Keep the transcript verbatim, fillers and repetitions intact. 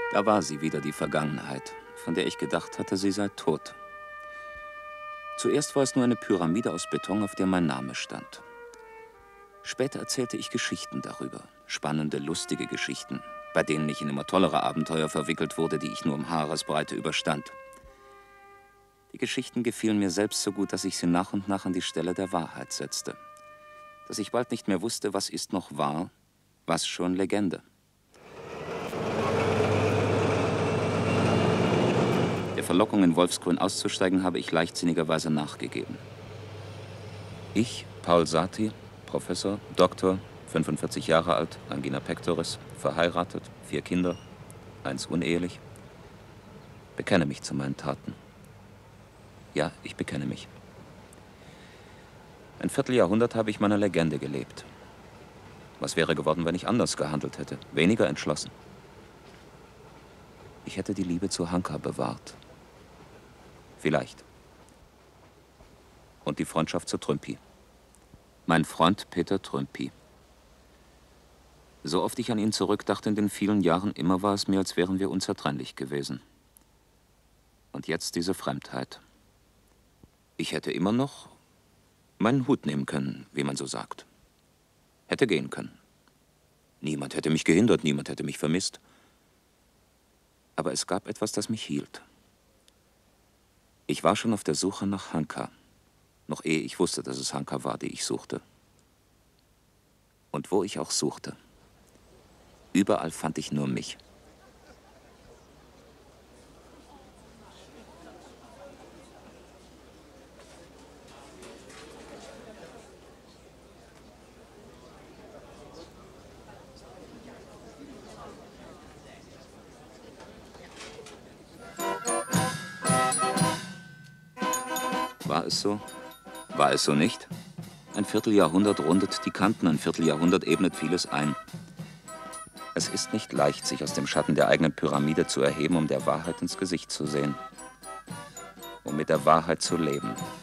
Da war sie wieder, die Vergangenheit, von der ich gedacht hatte, sie sei tot. Zuerst war es nur eine Pyramide aus Beton, auf der mein Name stand. Später erzählte ich Geschichten darüber, spannende, lustige Geschichten, bei denen ich in immer tollere Abenteuer verwickelt wurde, die ich nur um Haaresbreite überstand. Die Geschichten gefielen mir selbst so gut, dass ich sie nach und nach an die Stelle der Wahrheit setzte. Dass ich bald nicht mehr wusste, was ist noch wahr, was schon Legende. Der Verlockung, in Wolfsgrün auszusteigen, habe ich leichtsinnigerweise nachgegeben. Ich, Paul Sathi, Professor, Doktor, fünfundvierzig Jahre alt, Angina pectoris, verheiratet, vier Kinder, eins unehelich, bekenne mich zu meinen Taten. Ja, ich bekenne mich. Ein Vierteljahrhundert habe ich meiner Legende gelebt. Was wäre geworden, wenn ich anders gehandelt hätte, weniger entschlossen? Ich hätte die Liebe zu Hanka bewahrt. Vielleicht. Und die Freundschaft zu Trümpi. Mein Freund Peter Trümpi. So oft ich an ihn zurückdachte in den vielen Jahren, immer war es mir, als wären wir unzertrennlich gewesen. Und jetzt diese Fremdheit. Ich hätte immer noch meinen Hut nehmen können, wie man so sagt. Hätte gehen können. Niemand hätte mich gehindert, niemand hätte mich vermisst. Aber es gab etwas, das mich hielt. Ich war schon auf der Suche nach Hanka, noch ehe ich wusste, dass es Hanka war, die ich suchte. Und wo ich auch suchte, überall fand ich nur mich. War es so? War es so nicht? Ein Vierteljahrhundert rundet die Kanten, ein Vierteljahrhundert ebnet vieles ein. Es ist nicht leicht, sich aus dem Schatten der eigenen Pyramide zu erheben, um der Wahrheit ins Gesicht zu sehen. Um mit der Wahrheit zu leben.